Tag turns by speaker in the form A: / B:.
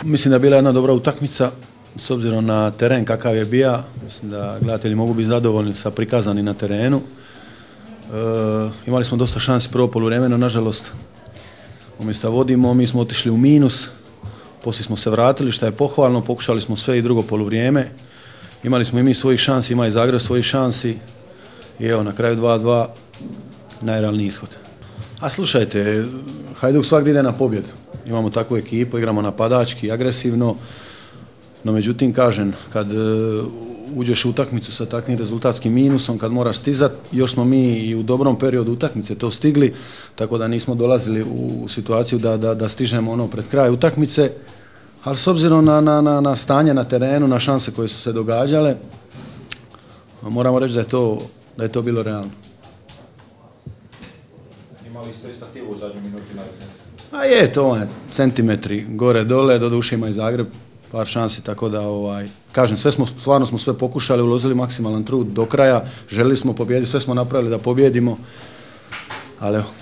A: Mislim da je bila jedna dobra utakmica, s obzirom na teren kakav je bio. Mislim da gledatelji mogu biti zadovoljni sa prikazani na terenu. Imali smo dosta šansi prvo poluvremeno, nažalost, umjesto da vodimo, mi smo otišli u minus, poslije smo se vratili, što je pohvalno, pokušali smo sve i drugo poluvrijeme. Imali smo i mi svojih šansi, ima i Zagreb svojih šansi i evo, na kraju 2-2, najrealniji ishod. A slušajte, Hajduk svakdje ide na pobjedu. Imamo takvu ekipu, igramo napadački, agresivno, no međutim, kažem, kad uđeš u utakmicu sa takvim rezultatskim minusom, kad moraš stizati, još smo mi i u dobrom periodu utakmice to stigli, tako da nismo dolazili u situaciju da stižemo pred kraj utakmice, ali s obzirom na stanje na terenu, na šanse koje su se događale, moramo reći da je to bilo realno.
B: Imali ste stativu u zadnjoj minuti na redu?
A: A je, to centimetri gore dole, doduše ima i Zagreb par šansi, tako da kažem, stvarno smo sve pokušali, uložili maksimalan trud do kraja, želili smo pobijediti, sve smo napravili da pobijedimo, ali evo,